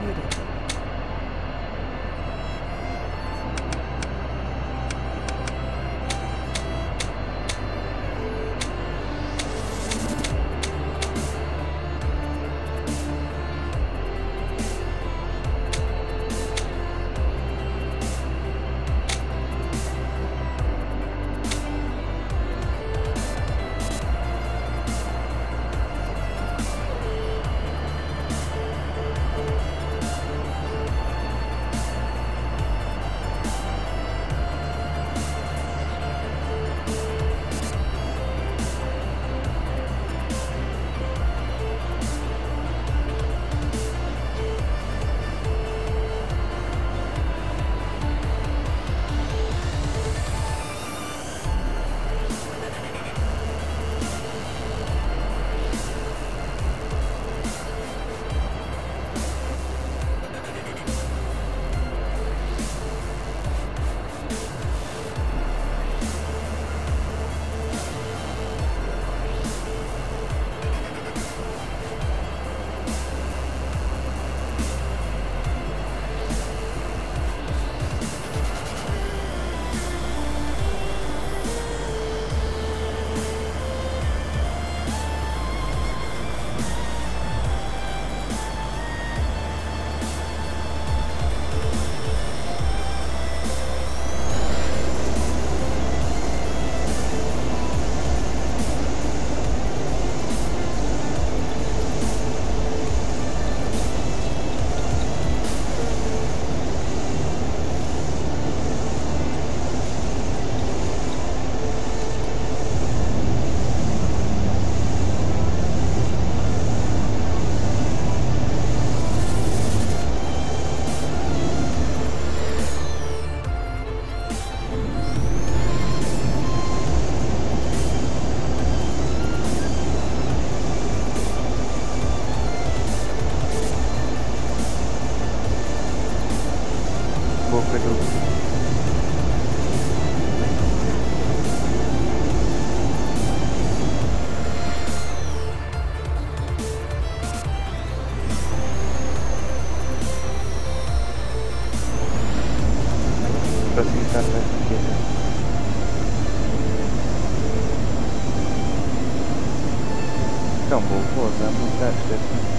muted. Facilitar mais pequena. Então vou usar muito esta.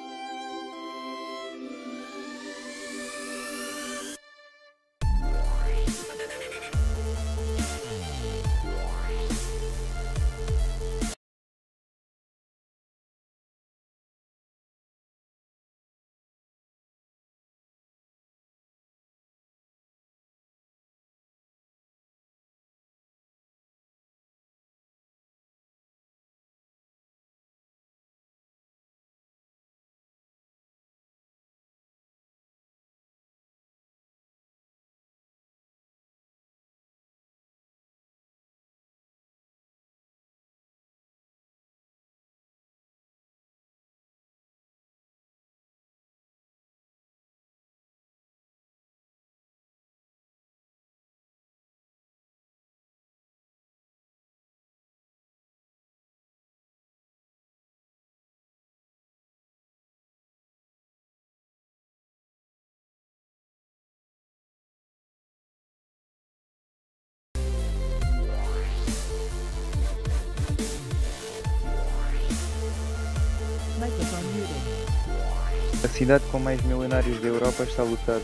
Microphone muted. A cidade com mais milionários da Europa está lotada.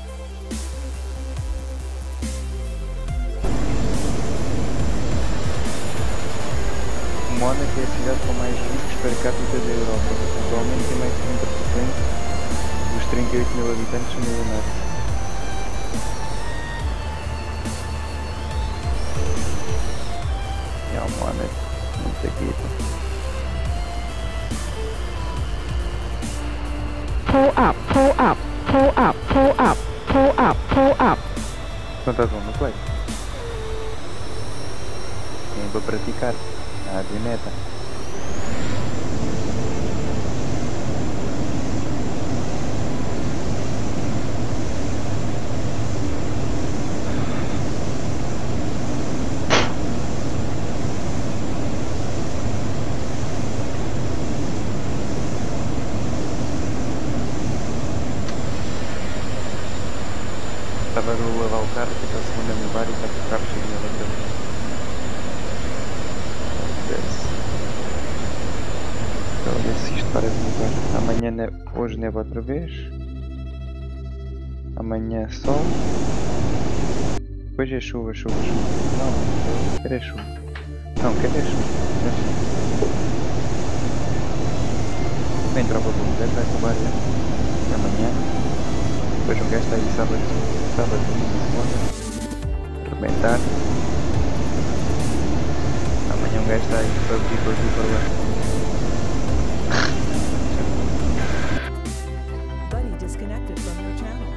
Mónaco é a cidade com mais ricos per capita da Europa. Atualmente tem mais de 30% dos 38 mil habitantes são milionários. É o Mónaco, muito aqui. Pull up, pull up, pull up, pull up, pull up, pull up. Quantas vão no play? Tem para praticar. A meta. Estava a lavar o carro, fica a segunda no bar e está com o carro cheio de neve outra vez. Então, a ver se isto para de nevar. Amanhã, hoje neva outra vez. Amanhã sol. Depois é chuva, chuva, chuva. Não, eu quero é chuva. Não, quero é chuva. Bem, tropa com o gajo, vai acabar já. Amanhã. Depois um gajo está aí sábado, domingo, segunda. Arrebentar. Amanhã um gajo está aí para vir para aqui para lá. Buddy disconnected from your channel.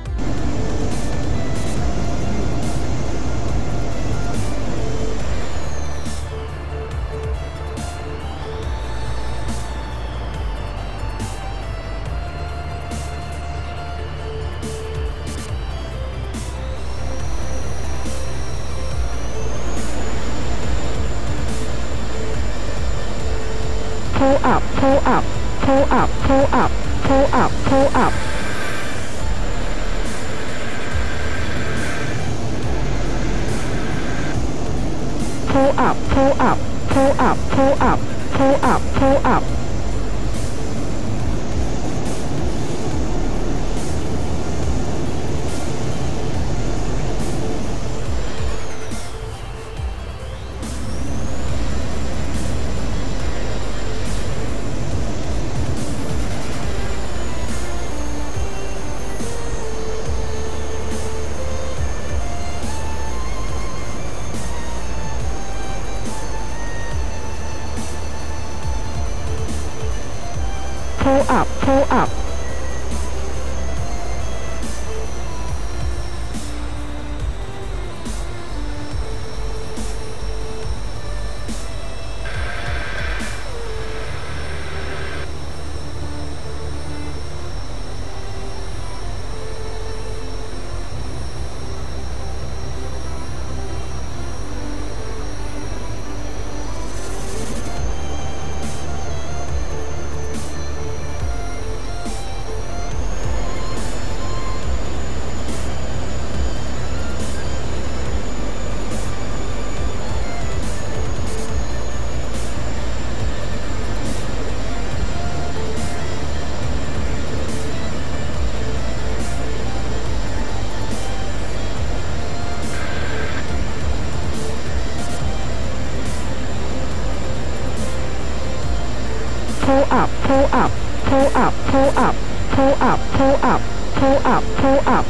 Pull up, pull up, pull up, pull up, pull up, pull up. Pull up, pull up, pull up, pull up, pull up, pull up. Pull up, pull up. Pull up, pull up, pull up, pull up, pull up, pull up, pull up, pull up.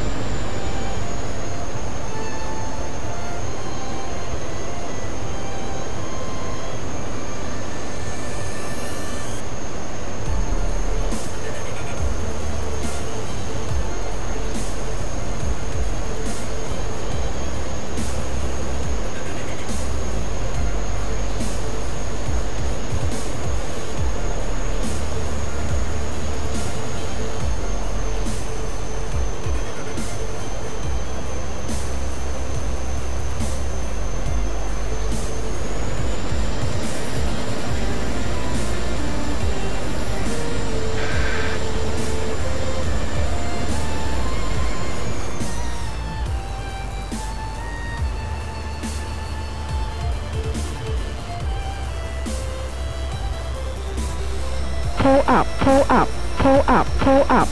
Pull up, pull up, pull up, pull up.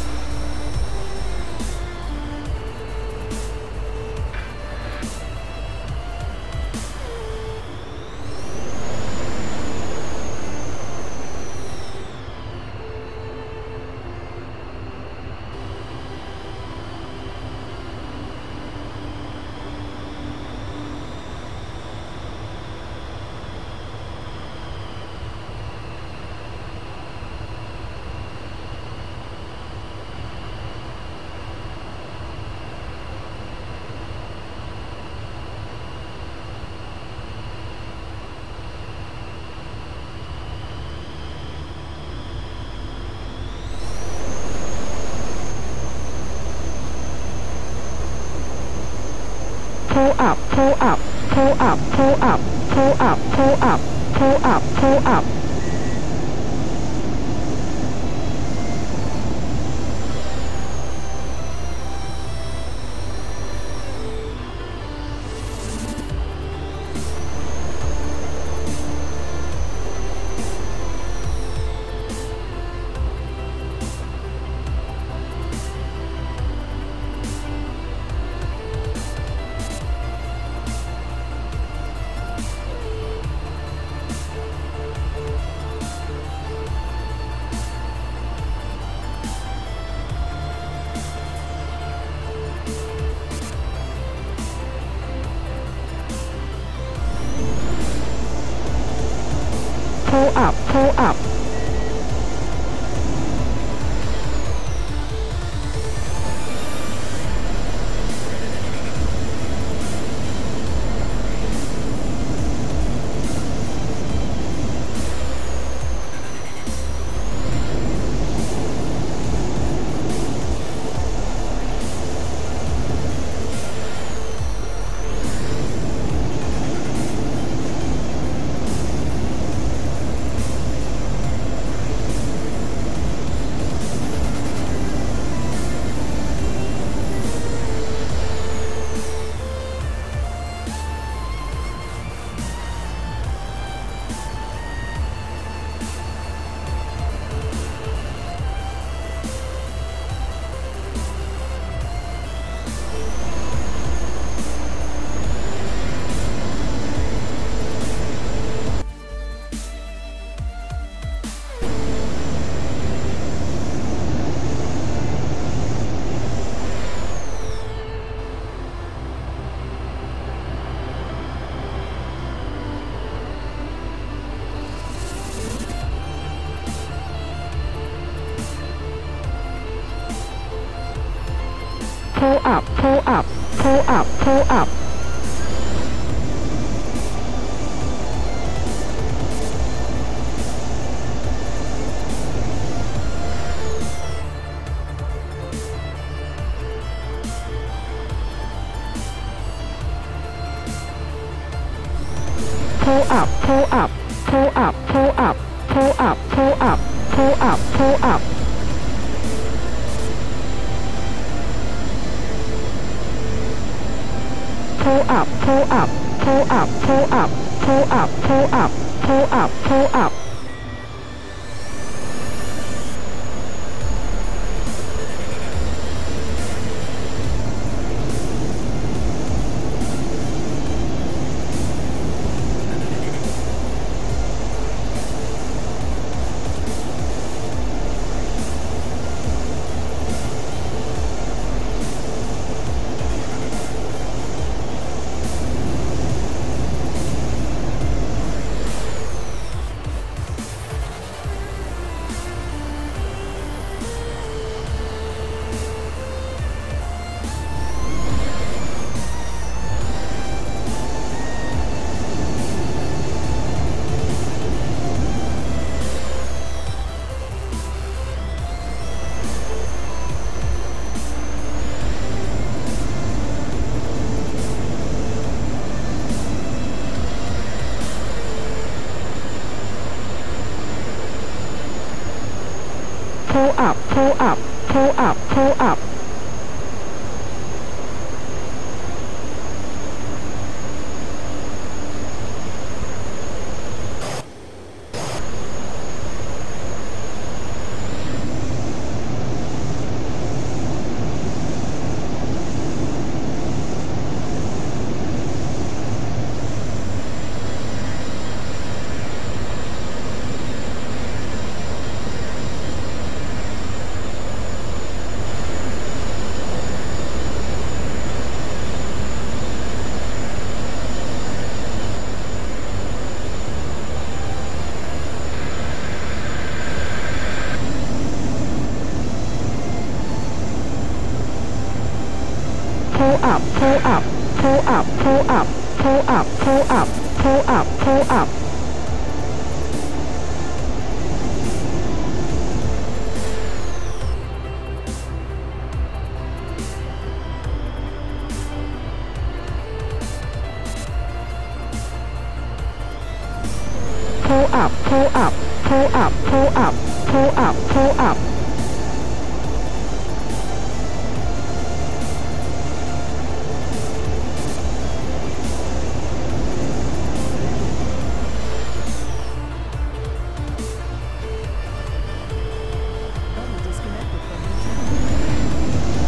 Pull up, pull up, pull up, pull up, pull up, pull up, pull up, pull up. up. Pull up, pull up, pull up, pull up. Pull up, pull up, pull up, pull up, pull up, pull up, pull up, pull up. Pull up, pull up, pull up, pull up, pull up, pull up, pull up, pull up. Pull up, pull up, pull up, pull up. Pull up, pull up, pull up, pull up, pull up, pull up, pull up, pull up. Pull up, pull up, pull up, pull up, pull up, pull up. Buddy disconnected from your channel.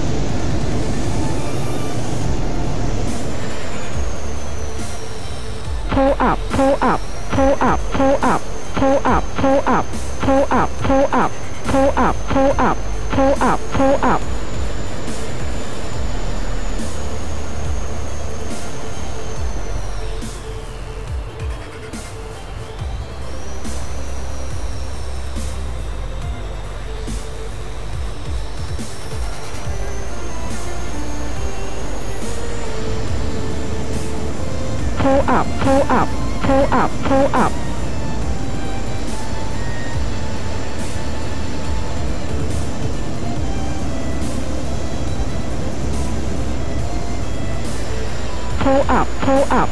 Pull up, pull up, pull up, pull up, pull up, pull up, pull up, pull up, pull up, pull up, pull up, pull up. up, pull up, pull up, pull up. Pull up, pull up.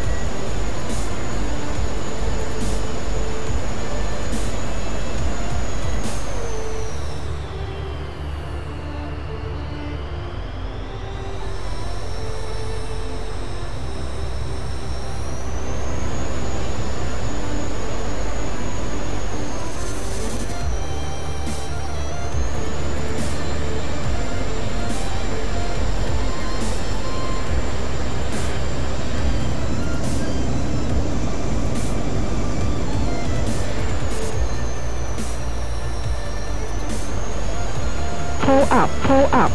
Pull up, pull up.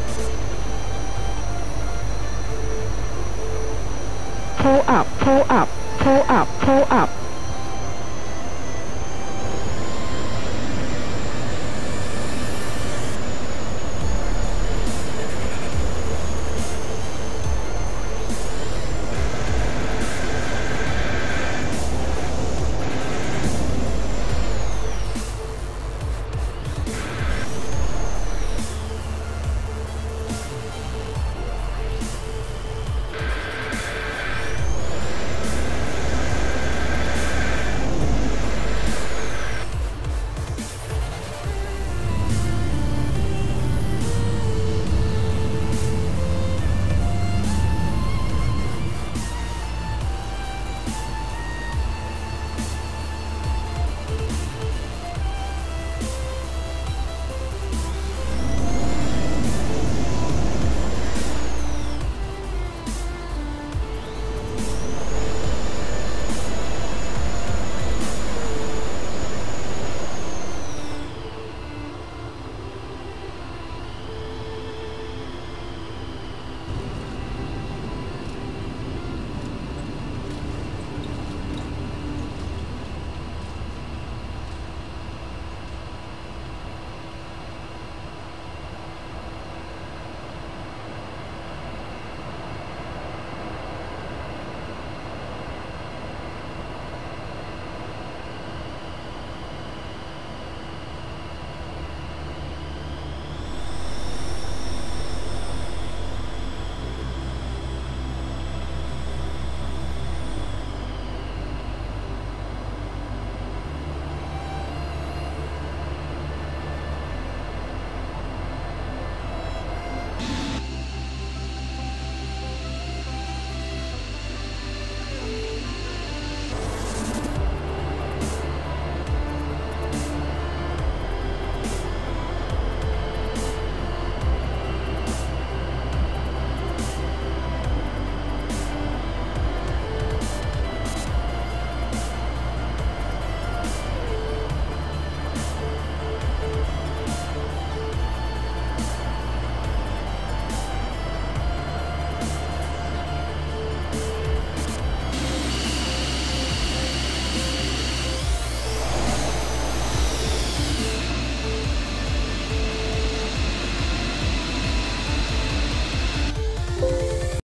Pull up, pull up.